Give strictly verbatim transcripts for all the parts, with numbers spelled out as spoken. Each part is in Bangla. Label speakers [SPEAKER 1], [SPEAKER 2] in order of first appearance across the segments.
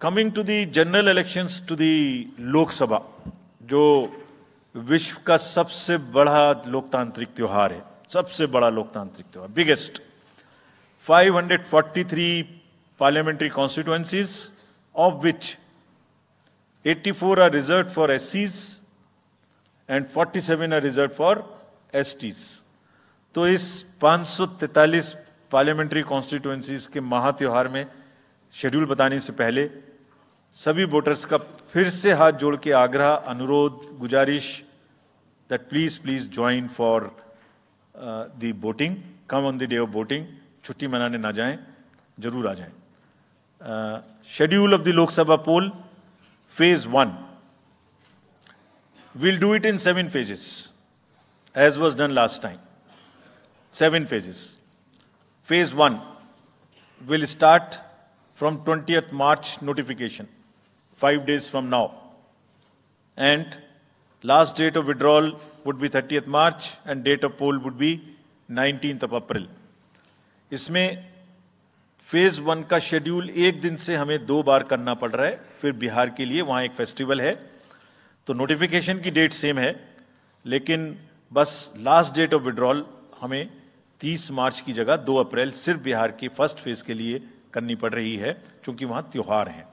[SPEAKER 1] Coming to the general elections to the Lok Sabha, जो विश्व का सबसे बड़ा लोकतांत्रिक त्योहार है, सबसे बड़ा लोकतांत्रिक त्योहार, biggest, five hundred forty-three parliamentary constituencies, of which eighty-four are reserved for S Cs and forty-seven are reserved for S Ts. तो इस पाँच सौ तैंतालीस पार्लियामेंट्री कॉन्स्टिट्यूएंसीज के महात्योहार में शेड्यूल बताने से पहले सभी वोटर्स का फिर से हाथ जोड़ के आग्रह, अनुरोध, गुजारिश that please please join for the voting, come on the day of voting, छुट्टी मनाने ना जाएं, जरूर आ जाएं। Schedule of the Lok Sabha poll, phase one, we'll do it in seven phases, as was done last time. Seven phases. Phase one will start from twentieth March notification, five days from now. And last date of withdrawal would be thirtieth March and date of poll would be nineteenth of April. इसमें फेज वन का शेड्यूल एक दिन से हमें दो बार करना पड़ रहा है, फिर बिहार के लिए वहां एक फेस्टिवल है, तो नोटिफिकेशन की डेट सेम है, लेकिन बस लास्ट डेट ऑफ विड्रॉल हमें तीस मार्च की जगह दो अप्रैल सिर्फ बिहार की फर्स्ट फेज के लिए करनी पड़ रही है, क्योंकि वहां त्योहार हैं।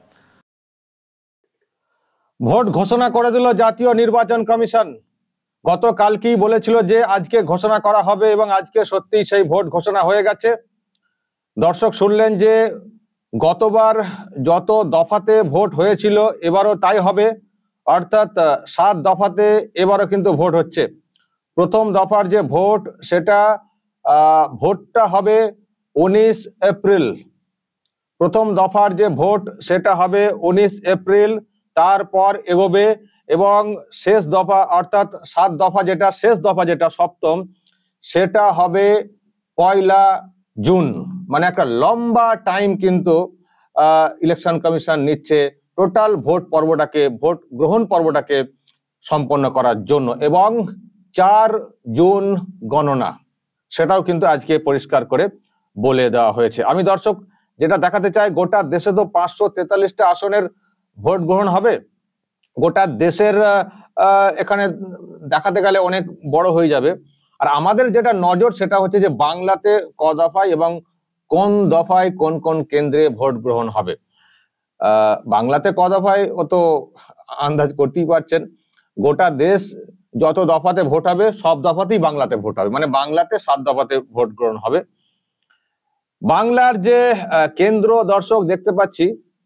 [SPEAKER 2] ভোট ঘোষণা করে দিল জাতীয় নির্বাচন কমিশন। গতকালকেই বলেছিল যে আজকে ঘোষণা করা হবে এবং আজকে সত্যিই সেই ভোট ঘোষণা হয়ে গেছে। দর্শক শুনলেন যে গতবার যত দফাতে ভোট হয়েছিল এবারও তাই হবে, অর্থাৎ সাত দফাতে এবারও কিন্তু ভোট হচ্ছে। প্রথম দফার যে ভোট সেটা ভোটটা হবে উনিশ এপ্রিল। প্রথম দফার যে ভোট সেটা হবে উনিশ এপ্রিল, তারপর এগোবে এবং শেষ দফা অর্থাৎ সাত দফা যেটা শেষ দফা যেটা সপ্তম, সেটা হবে পয়লা জুন। মানে একটা লম্বা টাইম কিন্তু ইলেকশন কমিশন নিচ্ছে টোটাল ভোট পর্বটাকে, ভোট গ্রহণ পর্বটাকে সম্পন্ন করার জন্য। এবং চার জুন গণনা, সেটাও কিন্তু আজকে পরিষ্কার করে বলে দেওয়া হয়েছে। আমি দর্শক যেটা দেখাতে চাই, গোটা দেশে তো পাঁচশো তেতাল্লিশটা আসনের ভোট গ্রহণ হবে। গোটা দেশের এখানে দেখাতে গেলে অনেক বড় হয়ে যাবে। আর আমাদের যেটা নজর সেটা হচ্ছে যে বাংলাতে ক দফায় এবং কোন দফায় কোন কোন কেন্দ্রে ভোট গ্রহণ হবে। আহ বাংলাতে ক দফায় ও তো আন্দাজ করতেই পারছেন। গোটা দেশ যত দফাতে ভোট হবে সব দফাতেই বাংলাতে ভোট হবে, মানে বাংলাতে সাত দফাতে ভোট গ্রহণ হবে। বাংলার যে কেন্দ্র দর্শক দেখতে পাচ্ছি,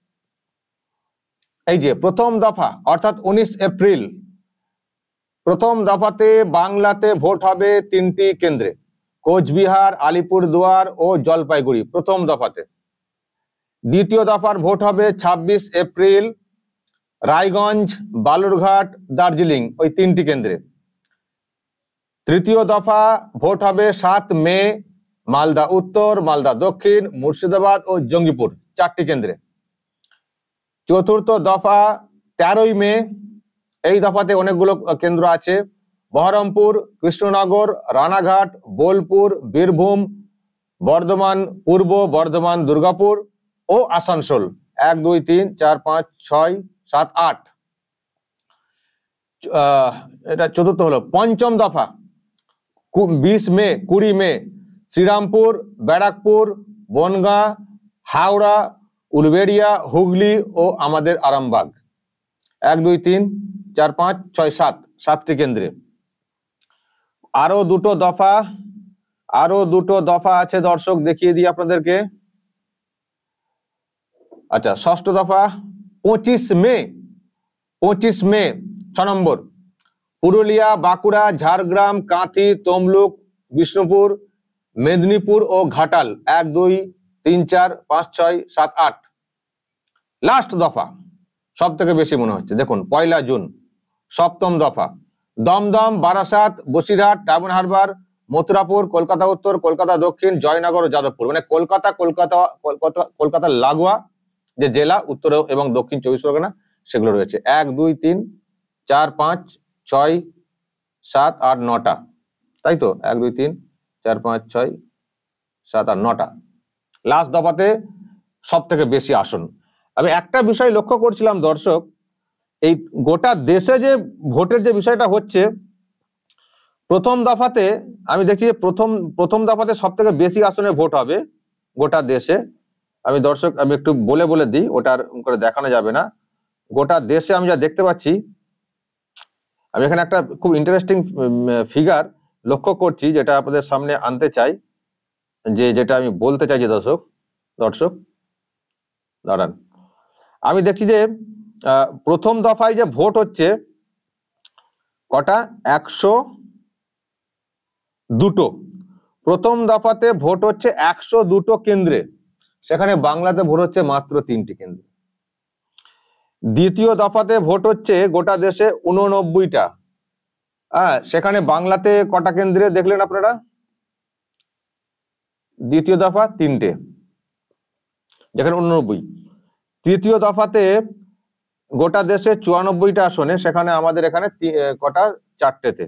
[SPEAKER 2] এই যে প্রথম দফা অর্থাৎ উনিশ এপ্রিল, প্রথম দফাতে বাংলাতে ভোট হবে তিনটি কেন্দ্রে, কোচবিহার, আলিপুরদুয়ার ও জলপাইগুড়ি প্রথম দফাতে। দ্বিতীয় দফার ভোট হবে ছাব্বিশ এপ্রিল, রায়গঞ্জ, বালুরঘাট, দার্জিলিং, ওই তিনটি কেন্দ্রে। তৃতীয় দফা ভোট হবে সাত মে, মালদা উত্তর, মালদা দক্ষিণ, মুর্শিদাবাদ ও জঙ্গিপুর চারটি কেন্দ্রে। চতুর্থ দফা তেরোই মে, এই দফাতে অনেকগুলো কেন্দ্র আছে, বহরমপুর, কৃষ্ণনগর, রানাঘাট, বোলপুর, বীরভূম, বর্ধমান পূর্ব, বর্ধমান, দুর্গাপুর ও আসানসোল। এক দুই তিন চার পাঁচ ছয় সাত আট, এটা চতুর্থ হলো। পঞ্চম দফা বিশ মে, কুড়ি মে, শ্রীরামপুর, ব্যারাকপুর, বনগাঁ, হাওড়া, উলবেড়িয়া, হুগলি ও আমাদের আরামবাগ। এক দুই তিন চার পাঁচ ছয় সাত, সাতটি কেন্দ্রে। আরো দুটো দফা আরো দুটো দফা আছে দর্শক, দেখিয়ে দিই আপনাদেরকে। আচ্ছা, ষষ্ঠ দফা পঁচিশ মে, পঁচিশ মে ছ নম্বর, পুরুলিয়া, বাঁকুড়া, ঝাড়গ্রাম, কাঁথি, তমলুক, বিষ্ণুপুর, মেদিনীপুর ও ঘাটাল। এক দুই তিন চার পাঁচ ছয় সাত আট। লাস্ট দফা সব থেকে বেশি মনে হচ্ছে, দেখুন পয়লা জুন, সপ্তম দফা দমদম, বারাসাত, বসিরহাট, ডায়মন্ড হারবার, মথুরাপুর, কলকাতা উত্তর, কলকাতা দক্ষিণ, জয়নগর ও যাদবপুর। মানে কলকাতা কলকাতা কলকাতা কলকাতার লাগোয়া যে জেলা উত্তর এবং দক্ষিণ চব্বিশ পরগনা সেগুলো রয়েছে। এক দুই তিন চার পাঁচ ছয় সাত আট নটা, তাই তো? এক দুই তিন চার পাঁচ ছয় সাত আট নটা। লাস্ট দফাতে সব থেকে বেশি আসন। আমি একটা বিষয় লক্ষ্য করছিলাম দর্শক, এই গোটা দেশে যে ভোটের যে বিষয়টা হচ্ছে, প্রথম দফাতে আমি দেখছি যে প্রথম প্রথম দফাতে সব থেকে বেশি আসনে ভোট হবে গোটা দেশে। আমি দর্শক আমি একটু বলে বলে দিই, ওটার করে দেখানো যাবে না। গোটা দেশে আমি যা দেখতে পাচ্ছি, আমি এখানে একটা খুব ইন্টারেস্টিং ফিগার লক্ষ্য করছি, যেটা আপনাদের সামনে আনতে চাই, যে যেটা আমি বলতে চাই যে দর্শক দর্শক দাঁড়ান, আমি দেখছি যে প্রথম দফায় যে ভোট হচ্ছে কটা, একশো দুটো। প্রথম দফাতে ভোট হচ্ছে একশো দুটো কেন্দ্রে, সেখানে বাংলাতে ভোট হচ্ছে মাত্র তিনটি কেন্দ্রে। দ্বিতীয় দফাতে ভোট হচ্ছে গোটা দেশে উননব্বইটা, হ্যাঁ, সেখানে বাংলাতে কটা কেন্দ্রে দেখলেন আপনারা? দ্বিতীয় দফা তিনটে, যেখানে উননব্বই। তৃতীয় দফাতে গোটা দেশে চুরানব্বইটা আসনে, সেখানে আমাদের এখানে কটা, চারটেতে।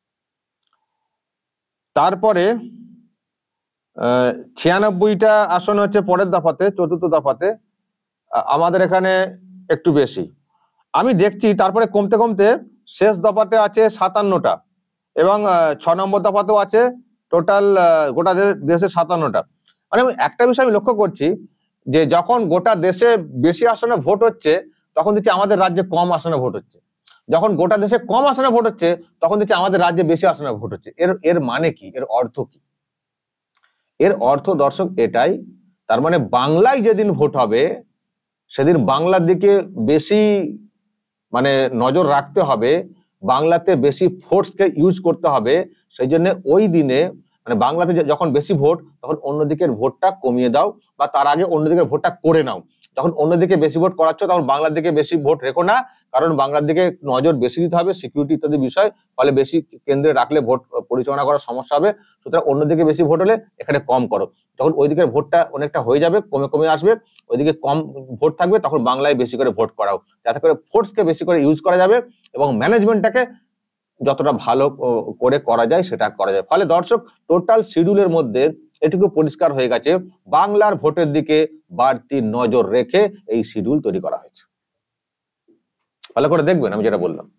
[SPEAKER 2] তারপরে আহ ছিয়ানব্বইটা আসন হচ্ছে পরের দফাতে, চতুর্থ দফাতে, আমাদের এখানে একটু বেশি আমি দেখছি। তারপরে কমতে কমতে শেষ দফাতে আছে সাতান্নটা, এবং ছ নম্বর দফাতেও আছে টোটাল গোটা দেশে সাতান্নটা। মানে একটা বিষয় আমি লক্ষ্য করছি, যে যখন গোটা দেশে বেশি আসনে ভোট হচ্ছে, তখন দেখছি আমাদের রাজ্যে কম আসনে ভোট হচ্ছে। যখন গোটা দেশে কম আসনে ভোট হচ্ছে, তখন দেখছি আমাদের রাজ্যে বেশি আসনে ভোট হচ্ছে। এর এর মানে কি? এর অর্থ কি? এর অর্থ দর্শক এটাই, তার মানে বাংলায় যেদিন ভোট হবে সেদিন বাংলার দিকে বেশি মানে নজর রাখতে হবে, বাংলাতে বেশি ফোর্সকে ইউজ করতে হবে। সেই জন্য ওই দিনে মানে বাংলাতে যখন বেশি ভোট, তখন অন্যদিকের ভোটটা কমিয়ে দাও, বা তার আগে অন্যদিকের ভোটটা করে নাও। যখন অন্যদিকে বেশি ভোট করাচ্ছ, তখন বাংলার দিকে বেশি ভোট রেখো না, কারণ বাংলার দিকে নজর বেশি দিতে হবে, সিকিউরিটি ইত্যাদি বিষয়, ফলে বেশি কেন্দ্রে রাখলে ভোট পরিচালনা করার সমস্যা হবে। সুতরাং অন্যদিকে বেশি ভোট হলে এখানে কম করো। যখন ওই দিকের ভোটটা অনেকটা হয়ে যাবে, কমে কমে আসবে, ওইদিকে কম ভোট থাকবে, তখন বাংলায় বেশি করে ভোট করাও, যাতে করে ফোর্সকে বেশি করে ইউজ করা যাবে এবং ম্যানেজমেন্টটাকে যতটা ভালো করে করা যায় সেটা করা যায়। ফলে দর্শক টোটাল শিডিউলের মধ্যে এটুকু পরিষ্কার হয়ে গেছে, বাংলার ভোটের দিকে বাড়তি নজর রেখে এই শিডিউল তৈরি করা হয়েছে। ভালো করে দেখবেন আমি যেটা বললাম।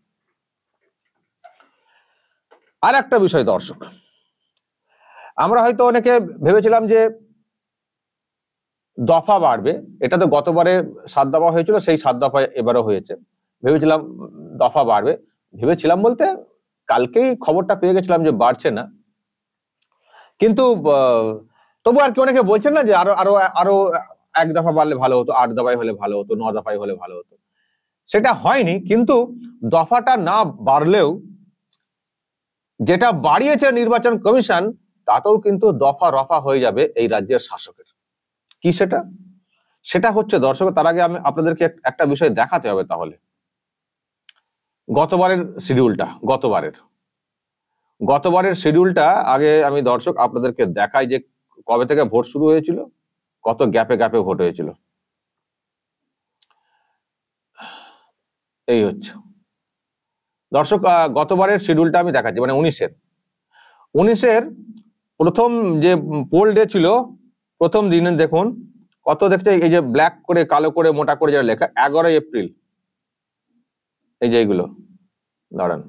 [SPEAKER 2] আর একটা বিষয় দর্শক, আমরা হয়তো অনেকে ভেবেছিলাম যে দফা বাড়বে, এটা তো গতবারে সাত দফা হয়েছিল, সেই সাত দফা এবারও হয়েছে। ভেবেছিলাম দফা বাড়বে, ভেবেছিলাম বলতে কালকেই খবরটা পেয়ে গেছিলাম যে বাড়ছে না। কিন্তু তবু আর কি অনেকে বলছেন না যে আরো আরো আরো এক দফা বাড়লে ভালো হতো, আট দফায় হলে ভালো হতো, ন দফায় হলে ভালো হতো। সেটা হয়নি, কিন্তু দফাটা না বাড়লেও যেটা বাড়িয়েছে নির্বাচন কমিশন, তাতেও কিন্তু দফা রফা হয়ে যাবে এই রাজ্যের শাসকের। কি সেটা? সেটা হচ্ছে দর্শক, তার আগে আমি আপনাদেরকে একটা বিষয় দেখাতে হবে। তাহলে গতবারের শিডিউলটা, গতবারের গতবারের শিডিউলটা আগে আমি দর্শক আপনাদেরকে দেখাই, যে কবে থেকে ভোট শুরু হয়েছিল, কত গ্যাপে গ্যাপে ভোট হয়েছিল। এই হচ্ছে দর্শক গতবারের শিডিউলটা আমি দেখাচ্ছি, মানে উনিশের উনিশের প্রথম যে পোল ডে ছিল, প্রথম দিনে দেখুন কত দেখতে, এই যে ব্ল্যাক করে কালো করে মোটা করে যেটা লেখা, এগারোই এপ্রিল, এই যে এইগুলো দাঁড়ান,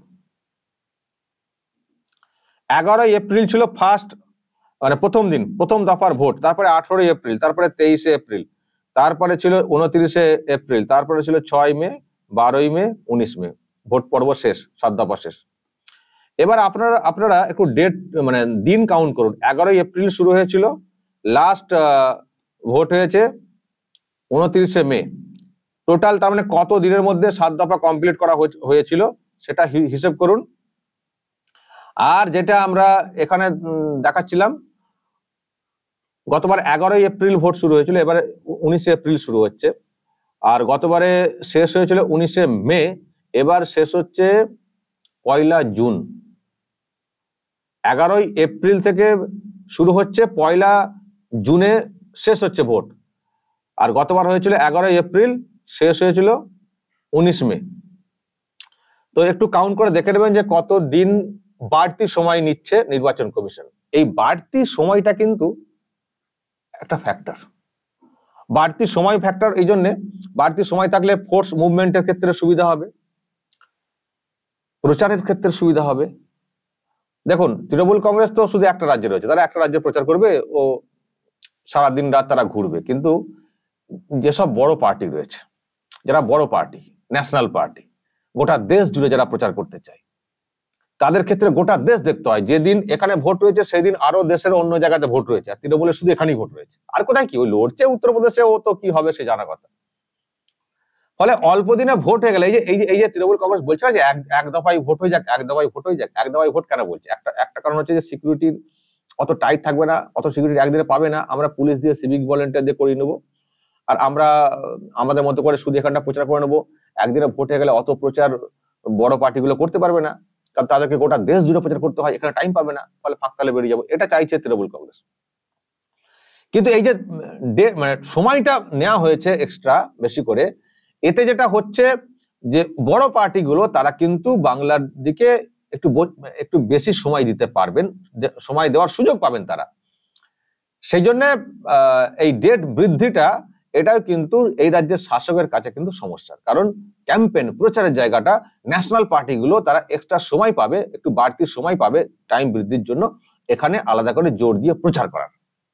[SPEAKER 2] এগারোই এপ্রিল ছিল ফার্স্ট মানে প্রথম দিন, প্রথম দফার ভোট। তারপরে আঠারোই এপ্রিল, তারপরে তেইশে এপ্রিল, তারপরে ছিল উনত্রিশে এপ্রিল, তারপরে ছিল ছয় মে, বারোই মে, উনিশ মে, ভোট পর্ব শেষ, সাত দফা শেষ। এবার আপনারা আপনারা একটু ডেট মানে দিন কাউন্ট করুন। এগারোই এপ্রিল শুরু হয়েছিল, লাস্ট ভোট হয়েছে উনত্রিশে মে। টোটাল তার মানে কত দিনের মধ্যে সাত দফা কমপ্লিট করা হয়েছিল সেটা হিসেব করুন। আর যেটা আমরা এখানে দেখাচ্ছিলাম, গতবার এগারোই এপ্রিল ভোট শুরু হয়েছিল, এবারে উনিশে এপ্রিল শুরু হচ্ছে। আর গতবারে শেষ হয়েছিল উনিশে মে, এবার শেষ হচ্ছে পয়লা জুন। এগারোই এপ্রিল থেকে শুরু হচ্ছে, পয়লা জুনে শেষ হচ্ছে ভোট। আর গতবার হয়েছিল এগারোই এপ্রিল, শেষ হয়েছিল উনিশ মে। তো একটু কাউন্ট করে দেখে নেবেন যে কত দিন বাড়তি সময় নিচ্ছে নির্বাচন কমিশন। এই বাড়তি সময়টা কিন্তু একটা ফ্যাক্টর। বাড়তি সময় ফ্যাক্টর, এই জন্য বাড়তি সময় থাকলে ফোর্স মুভমেন্টের ক্ষেত্রে সুবিধা হবে, প্রচারের ক্ষেত্রে সুবিধা হবে। দেখুন, তৃণমূল কংগ্রেস তো শুধু একটা রাজ্যে রয়েছে, তারা একটা রাজ্যে প্রচার করবে ও সারাদিন রাত তারা ঘুরবে, কিন্তু যেসব বড় পার্টি রয়েছে, যারা বড় পার্টি, ন্যাশনাল পার্টি, গোটা দেশ জুড়ে যারা প্রচার করতে চায়, তাদের ক্ষেত্রে গোটা দেশ দেখতে হয়। যেদিন এখানে ভোট রয়েছে সেদিন আরো দেশের অন্য জায়গাতে ভোট রয়েছে, আর তৃণমূলের শুধু এখানেই ভোট রয়েছে। আর কোথায় কি ওই লড়ছে উত্তরপ্রদেশে, ও তো কি হবে সে জানা কথা। ফলে অল্প দিনে ভোট হয়ে গেলে এই যে এই যে এই যে তৃণমূল কংগ্রেস বলছে না যে এক এক দফায় ভোট হয়ে যাক, এক দফায় ভোট হয়ে যাক, এক দফায় ভোট কেন বলছে? একটা একটা কারণ হচ্ছে যে সিকিউরিটির অত টাইট থাকবে না, অত সিকিউরিটি একদিনে পাবে না, আমরা পুলিশ দিয়ে সিভিক ভলেন্টিয়ার দিয়ে করিয়ে নেবো, আর আমরা আমাদের মতো করে শুধু এখানটা প্রচার করে নেবো। একদিনে ভোট হয়ে গেলে অত প্রচার বড় পার্টিগুলো করতে পারবে না, কারণ তাদেরকে গোটা দেশ জুড়ে প্রচার করতে হয়, এখানে টাইম পাবে না, ফলে ফাঁকতালে বেরিয়ে যাবো। এটা চাইছে তৃণমূল কংগ্রেস। কিন্তু এই যে মানে সময়টা নেওয়া হয়েছে এক্সট্রা বেশি করে, এতে যেটা হচ্ছে যে বড় পার্টিগুলো তারা কিন্তু বাংলার দিকে একটু একটু বেশি সময় দিতে পারবেন, সময় দেওয়ার সুযোগ পাবেন তারা। সেই জন্য এই ডেট বৃদ্ধিটা এটাও কিন্তু এই রাজ্যের শাসকের কাছে কিন্তু সমস্যা, কারণ ক্যাম্পেন প্রচারের জায়গাটা ন্যাশনাল পার্টিগুলো তারা এক্সট্রা সময় পাবে, একটু বাড়তি সময় পাবে টাইম বৃদ্ধির জন্য, এখানে আলাদা করে জোর দিয়ে প্রচার করার।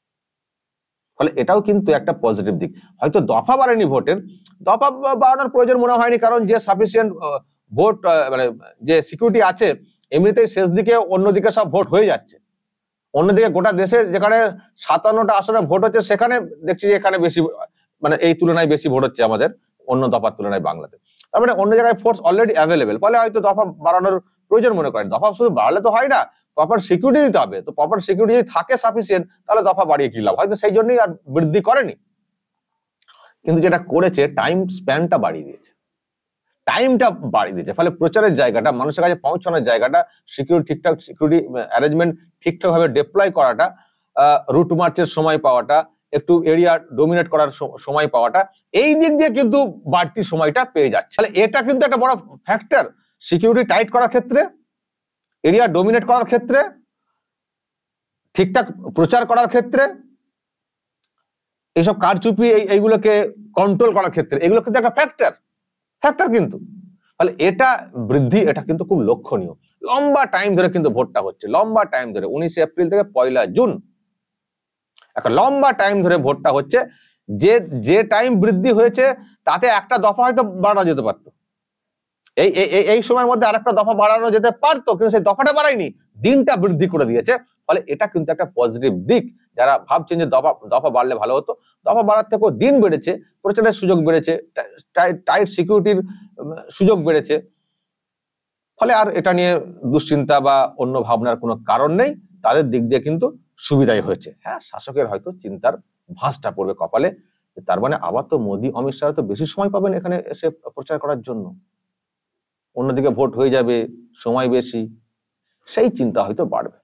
[SPEAKER 2] ফলে এটাও কিন্তু একটা পজিটিভ দিক। হয়তো দফা বাড়েনি ভোটের, দফা বাড়ানোর প্রয়োজন মনে হয়নি, কারণ যে সাফিসিয়েন্ট ভোট মানে যে সিকিউরিটি আছে এমনিতেই শেষ দিকে অন্যদিকে সব ভোট হয়ে যাচ্ছে। অন্যদিকে গোটা দেশে যেখানে সাতান্নটা আসনে ভোট হচ্ছে সেখানে দেখছি যে এখানে বেশি মানে এই তুলনায় বেশি ভোট হচ্ছে আমাদের অন্য দফার তুলনায় বাংলাতে। তার মানে অন্য জায়গায় ফোর্স অলরেডি অ্যাভেলেবেল, ফলে হয়তো দফা বাড়ানোর প্রয়োজন মনে করেন। দফা শুধু বাড়লে তো হয় না, প্রপার সিকিউরিটি দিতে হবে। তো প্রপার সিকিউরিটি যদি থাকে সাফিসিয়েন্ট, তাহলে দফা বাড়িয়ে কি লাভ? হয়তো সেই জন্যই আর বৃদ্ধি করেনি। কিন্তু যেটা করেছে টাইম স্প্যানটা বাড়িয়ে দিয়েছে, টাইমটা বাড়িয়ে দিয়েছে। ফলে প্রচারের জায়গাটা, মানুষের কাছে পৌঁছানোর জায়গাটা, সিকিউরিটি ঠিকঠাক সিকিউরিটি অ্যারেঞ্জমেন্ট ঠিকঠাক ভাবে ডিপ্লয় করাটা, রুট মার্চের সময় পাওয়াটা, একটু এরিয়া ডোমিনেট করার সময় পাওয়াটা, এই দিক দিয়ে কিন্তু বাড়তি সময়টা পেয়ে যাচ্ছে। তাহলে এটা কিন্তু একটা বড় ফ্যাক্টর সিকিউরিটি টাইট করার ক্ষেত্রে, এরিয়া ডোমিনেট করার ক্ষেত্রে, ঠিকঠাক প্রচার করার ক্ষেত্রে, এইসব কারচুপি এইগুলোকে কন্ট্রোল করার ক্ষেত্রে, এগুলো কিন্তু একটা ফ্যাক্টর ফ্যাক্টর কিন্তু। ফলে এটা বৃদ্ধি, এটা কিন্তু খুব লক্ষণীয়। লম্বা টাইম ধরে কিন্তু ভোটটা হচ্ছে, লম্বা টাইম ধরে, উনিশে এপ্রিল থেকে পয়লা জুন, একটা লম্বা টাইম ধরে ভোটটা হচ্ছে। যে যে টাইম বৃদ্ধি হয়েছে তাতে একটা দফা হয়তো বাড়ানো যেতে পারতো, এই এই সময়ের মধ্যে আর একটা দফা বাড়ানো যেতে পারতো, কিন্তু সেই দফাটা বাড়ায়নি, দিনটা বৃদ্ধি করে দিয়েছে। ফলে এটা কিন্তু একটা পজিটিভ দিক। যারা ভাবছেন যে দফা দফা বাড়লে ভালো হতো, দফা বাড়ার থেকেও দিন বেড়েছে, প্রচারের সুযোগ বেড়েছে, টাইট সিকিউরিটির সুযোগ বেড়েছে। ফলে আর এটা নিয়ে দুশ্চিন্তা বা অন্য ভাবনার কোনো কারণ নেই, তাদের দিক দিয়ে কিন্তু সুবিধাই হয়েছে। হ্যাঁ, শাসকের হয়তো চিন্তার ভাঁজটা পড়বে কপালে, তার মানে আবার তো মোদী অমিত শাহ তো বেশি সময় পাবেন এখানে এসে প্রচার করার জন্য, অন্যদিকে ভোট হয়ে যাবে, সময় বেশি, সেই চিন্তা হয়তো বাড়বে।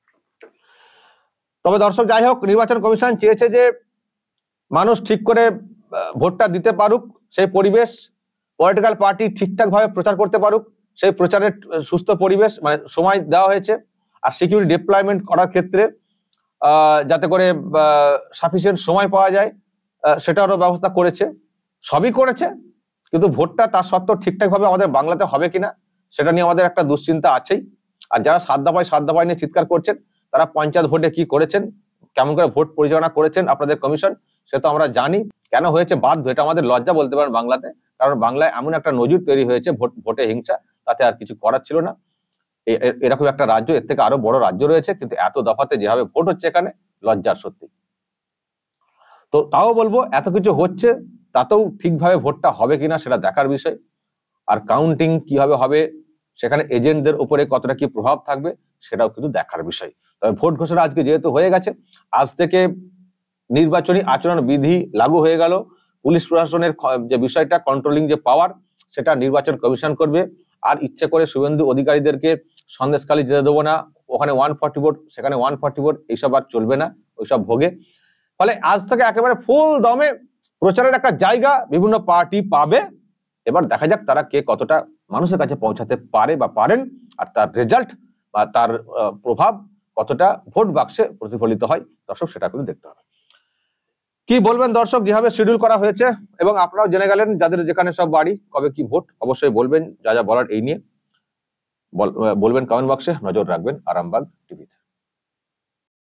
[SPEAKER 2] তবে দর্শক, যাই হোক, নির্বাচন কমিশন চেয়েছে যে মানুষ ঠিক করে ভোটটা দিতে পারুক, সেই পরিবেশ, পলিটিক্যাল পার্টি ঠিকঠাক ভাবে প্রচার করতে পারুক, সেই প্রচারের সুস্থ পরিবেশ মানে সময় দেওয়া হয়েছে। আর সিকিউরিটি ডিপ্লয়মেন্ট করার ক্ষেত্রে আহ যাতে করে সাফিসিয়েন্ট সময় পাওয়া যায় সেটারও ব্যবস্থা করেছে, সবই করেছে। কিন্তু ভোটটা তার সত্ত্বেও ঠিকঠাক ভাবে আমাদের বাংলাতে হবে কিনা সেটা নিয়ে আমাদের একটা দুশ্চিন্তা আছেই। আর যারা সাত দফায় সাত দফায় নিয়ে চিৎকার করছেন, তারা পঞ্চায়েত ভোটে কি করেছেন, কেমন করে ভোট পরিচালনা করেছেন আপনাদের কমিশন, সে তো আমরা জানি। কেন হয়েছে বাধ্য, এটা আমাদের লজ্জা বলতে পারেন বাংলাতে, কারণ বাংলায় এমন একটা নজির তৈরি হয়েছে ভোট ভোটে হিংসা, তাতে আর কিছু করার ছিল না। এরকম একটা রাজ্য, এর থেকে আরো বড় রাজ্য রয়েছে, কিন্তু এত দফাতে যেভাবে ভোট হচ্ছে এখানে, লজ্জার সত্যি। তো তাও বলবো, এত কিছু হচ্ছে তাতেও ঠিকভাবে ভোটটা হবে কিনা সেটা দেখার বিষয়। আর কাউন্টিং কিভাবে হবে, সেখানে এজেন্টদের উপরে কতটা কি প্রভাব থাকবে সেটাও কিন্তু দেখার বিষয়। তবে ভোট ঘোষণা আজকে যেহেতু হয়ে গেছে, আজ থেকে নির্বাচনী আচরণ বিধি লাগু হয়ে গেল। পুলিশ প্রশাসনের যে বিষয়টা, কন্ট্রোলিং যে পাওয়ার, সেটা নির্বাচন কমিশন করবে। আর ইচ্ছে করে শুভেন্দু অধিকারীদেরকে সন্দেশখালী যেতে দেবো না, ওখানে ওয়ান ফর্টি ভোট সেখানে ওয়ান ফর্টি ভোট, এইসব আর চলবে না, ওইসব ভোগে। ফলে আজ থেকে একেবারে ফুল দমে প্রচারের একটা জায়গা বিভিন্ন পার্টি পাবে। এবার দেখা যাক তারা কে কতটা মানুষের কাছে পৌঁছাতে পারে বা পারেন, আর তার রেজাল্ট বা তার প্রভাব কতটা ভোট বাক্সে প্রতিফলিত হয়। দর্শক, সেটা কিন্তু দেখতে হবে। কি বলবেন দর্শক, যেভাবে শিডিউল করা হয়েছে এবং আপনারাও জেনে গেলেন যাদের যেখানে সব বাড়ি, কবে কি ভোট, অবশ্যই বলবেন যা যা বলার এই নিয়ে বলবেন কমেন্ট বক্সে। নজর রাখবেন আরামবাগ টিভি।